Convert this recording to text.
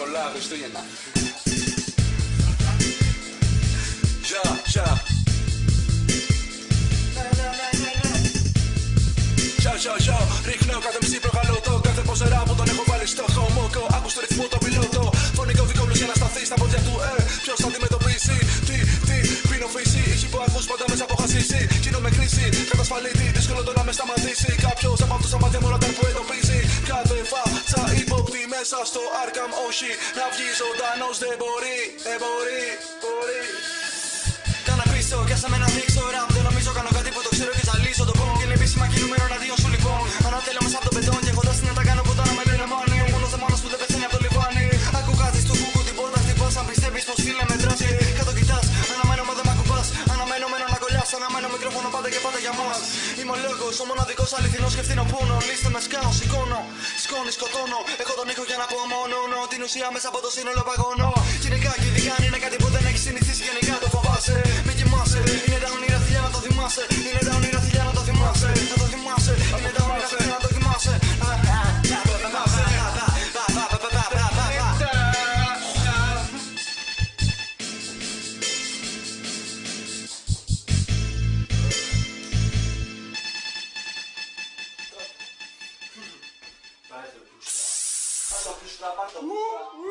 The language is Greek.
πολλά Χριστούγεννα. Γεια. Ρίχνω κάθε μισή προκαλώ το κάθε ποσερά που τον έχω βάλει στο χωμόκο. Άκου στο ρυθμό το πιλότο. Φωνικό δικό μου για να σταθεί στα πόδια του. Ποιος θα αντιμετωπίσει. Τι, πίνω φύση. Ήχοι που ακούς πάντα μέσα από χασίσει. Κοινό με κρίση. Κατασφαλίτη. Δύσκολο το να με σταματήσει. Κάποιος από αυτούς τα μάτια μόνο όταν που εντοπίζει. Κάθε φάτσα υπόπτη μέσα στο Arkham. Όχι να βγει ζωντανός. Δεν μπορεί. Κάνα πίσω κι άσε με να δείξω ραπ. Δεν νομίζω κάνω κάτι που το ξέρω και ζαλίσω. Το πόνο και είναι επίσημα κινούμενο εναντίον σου λοιπόν. Ανατέλω μέσα από το πετόν και έχοντας την να τα κάνω που τώρα με λένε μάνι. Ο μόνος δαιμόνος που δεν πεθαίνει από το λιβάνι. Ακού κάτι στο κούκου την πόρτα χτυπάς. Αν πιστεύεις πως φίλε με τράσει. Κάτω κοιτάς, αναμένω μα δεν μ' ακουμπάς. Αναμένω μένω να κολλάς, αναμένω μικρόφωνο πάντα και πάντα για μας. Είμαι ο λόγος, ο μοναδικός αληθινός και ευθύνω πόνο. Λύστε με σκάω, σηκώνω, σκόνη σκοτώνω. Έχω τον ήχο για να πω μόνο την ουσία μέσα από το σύνολο παγώνω. Γενικά και ειδικά είναι κάτι που δεν έχει συνηθίσει γενικά το φοβάσαι. Μη κοιμάσαι, είναι τα όνειρα θηλιά να το θυμάσαι. Είναι τα όνειρα θηλιά να το θυμάσαι. Να το θυμάσαι, είναι τα όνειρα θηλιά να το θυμάσαι. Πάρε το πούστα.